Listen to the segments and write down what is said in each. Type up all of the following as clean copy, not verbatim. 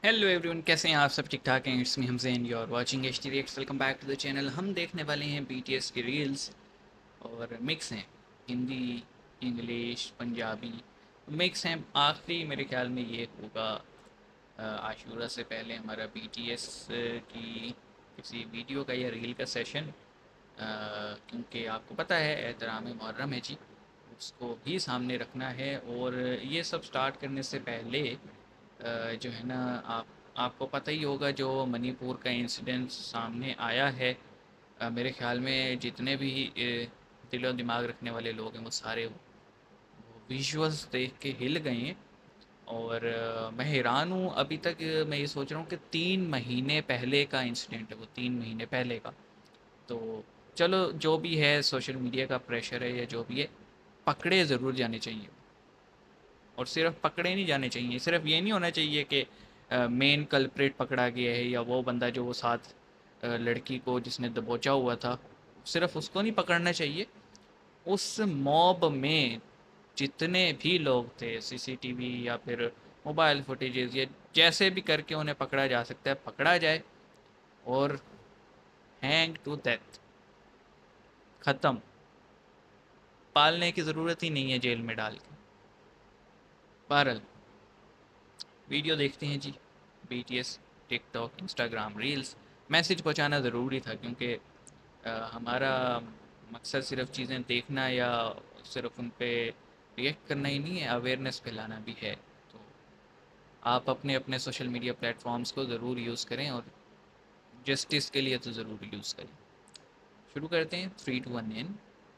Hello everyone, कैसे हैं आप सब? ठीक ठाक हैं? It's me Hamzain, you are watching H T reacts. Welcome back to the channel. हम देखने वाले हैं बीटीएस की रील्स और मिक्स हैं, हिंदी, इंग्लिश, पंजाबी मिक्स हैं। आखिरी मेरे ख्याल में ये होगा आशूरा से पहले हमारा बीटीएस की किसी वीडियो का या रील का सेशन, क्योंकि आपको पता है एहतराम मुहर्रम है जी, उसको भी सामने रखना है। और ये सब स्टार्ट करने से पहले जो है ना, आपको पता ही होगा जो मणिपुर का इंसिडेंट सामने आया है। मेरे ख्याल में जितने भी दिलो दिमाग रखने वाले लोग हैं वो सारे वो विजुअल्स देख के हिल गए हैं। और मैं हैरान हूँ, अभी तक मैं ये सोच रहा हूँ कि 3 महीने पहले का इंसिडेंट है वो, 3 महीने पहले का। तो चलो, जो भी है सोशल मीडिया का प्रेशर है या जो भी है, पकड़े ज़रूर जाने चाहिए। और सिर्फ पकड़े नहीं जाने चाहिए, सिर्फ ये नहीं होना चाहिए कि मेन कल्प्रिट पकड़ा गया है या वो बंदा जो वो साथ लड़की को जिसने दबोचा हुआ था, सिर्फ उसको नहीं पकड़ना चाहिए। उस मॉब में जितने भी लोग थे, सीसीटीवी या फिर मोबाइल फुटेजेस या जैसे भी करके उन्हें पकड़ा जा सकता है, पकड़ा जाए और हैंग टू डेथ, ख़त्म। पालने की ज़रूरत ही नहीं है जेल में डाल के। बहरहाल वीडियो देखते हैं जी। BTS, TikTok, Instagram reels, message पहुंचाना ज़रूरी था, क्योंकि हमारा मकसद सिर्फ चीज़ें देखना या सिर्फ उन पे रिएक्ट करना ही नहीं है, अवेयरनेस फैलाना भी है। तो आप अपने अपने सोशल मीडिया प्लेटफॉर्म्स को ज़रूर यूज़ करें और जस्टिस के लिए तो ज़रूर यूज़ करें। शुरू करते हैं, 3 2 1 इन।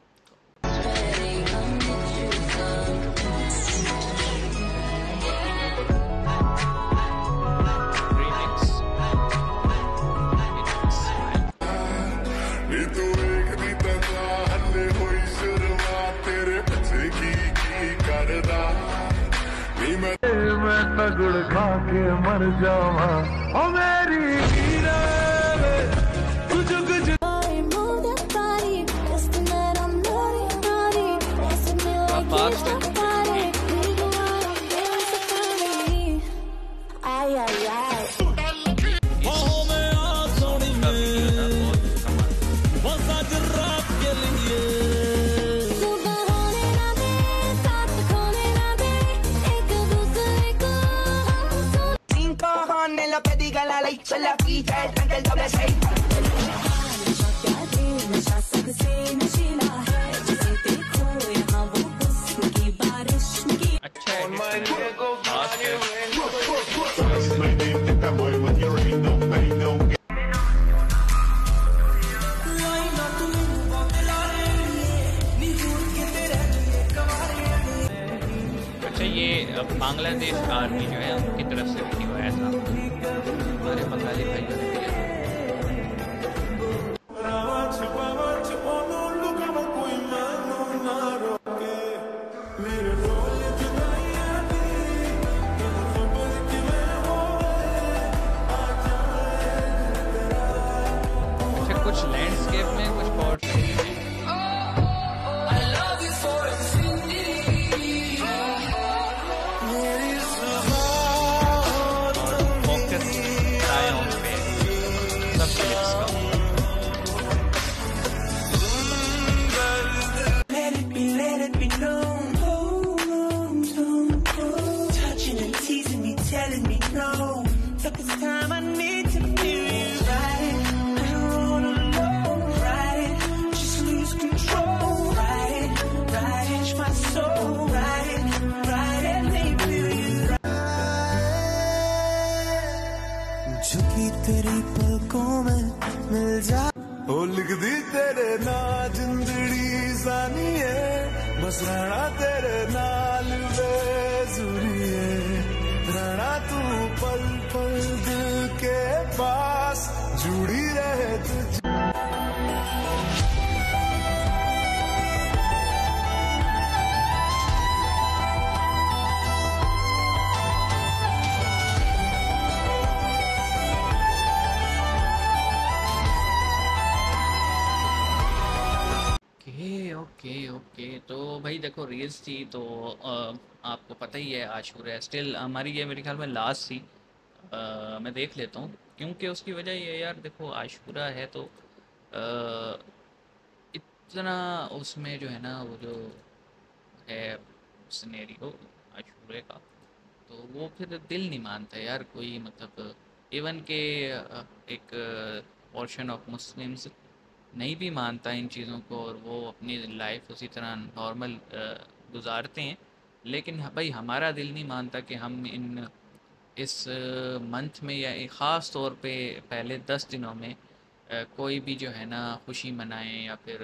मैं तगड़ खा के मर जावा ओ मेरी हीरा कुछ कुछ Son la fita, el tranque, el doble 6. अच्छा है। अच्छा, ये बांग्लादेश आर्मी जो है उनकी तरफ से वीडियो आया था, हमारे बंगाली भाइयों ने दिया। अच्छा, कुछ लैंडस्केप में कुछ पॉट्स हैं। झुकी तेरी पलकों में मिल जा ओ लिख दी तेरे ना जिंदड़ी जानी है, बस रहना तेरे नाल बेजुरी है, रहना तू पल पल दिल के पास जुड़ी रहे तुझ। ओके ओके, तो भाई देखो, रील्स थी तो आपको पता ही है आशूरा है, स्टिल हमारी ये मेरे ख्याल में लास्ट थी मैं देख लेता हूँ, क्योंकि उसकी वजह ये है यार, देखो आशूरा है तो अ, इतना उसमें जो है ना वो जो है सिनेरियो आशूरे का, तो वो फिर दिल नहीं मानता यार कोई, मतलब इवन के एक पोर्शन ऑफ मुस्लिम्स नहीं भी मानता इन चीज़ों को, और वो अपनी लाइफ उसी तरह नॉर्मल गुजारते हैं। लेकिन भाई हमारा दिल नहीं मानता कि हम इस मंथ में या एक ख़ास तौर पे पहले 10 दिनों में कोई भी जो है ना खुशी मनाएं, या फिर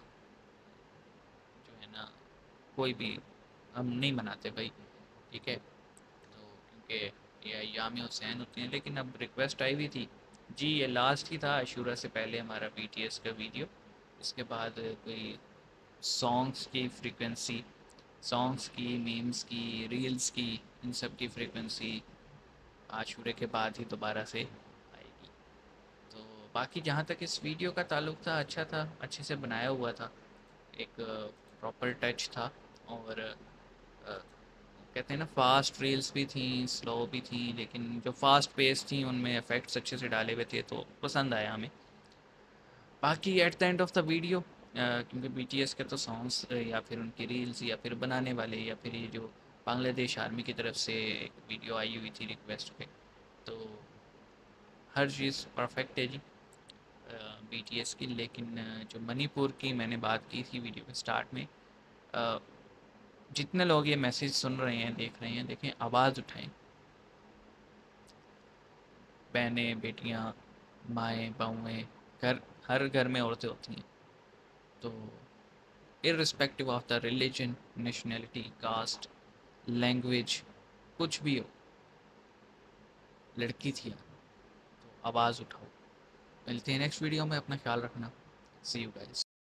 जो है ना कोई भी हम नहीं मनाते भाई। ठीक है, तो क्योंकि ये अय्याम हुसैन होते हैं। लेकिन अब रिक्वेस्ट आई हुई थी जी, ये लास्ट ही था आशूरा से पहले हमारा बीटीएस का वीडियो। इसके बाद कोई सॉन्ग्स की फ्रीक्वेंसी, सॉन्ग्स की, मीम्स की, रील्स की, इन सब की फ्रीक्वेंसी आशूरे के बाद ही दोबारा से आएगी। तो बाकी जहाँ तक इस वीडियो का ताल्लुक था, अच्छा था, अच्छे से बनाया हुआ था, एक प्रॉपर टच था। और कहते हैं ना, फास्ट रील्स भी थी, स्लो भी थी, लेकिन जो फास्ट पेस थी उनमें इफ़ेक्ट्स अच्छे से डाले हुए थे, तो पसंद आया हमें। बाकी at the end of the video, क्योंकि बीटीएस के तो सॉन्ग्स या फिर उनकी रील्स या फिर बनाने वाले या फिर ये जो बांग्लादेश आर्मी की तरफ से एक वीडियो आई हुई थी रिक्वेस्ट पे, तो हर चीज़ परफेक्ट है जी बीटीएस की। लेकिन जो मणिपुर की मैंने बात की थी वीडियो के स्टार्ट में, अ, जितने लोग ये मैसेज सुन रहे हैं, देख रहे हैं, देखें, आवाज़ उठाएं। बहनें, बेटियां, माएँ, बहुएँ, घर, हर घर में औरतें होती हैं। तो irrespective of the religion, nationality, caste, language, कुछ भी हो, लड़की थी यार, तो आवाज़ उठाओ। मिलते हैं नेक्स्ट वीडियो में, अपना ख्याल रखना। See you guys.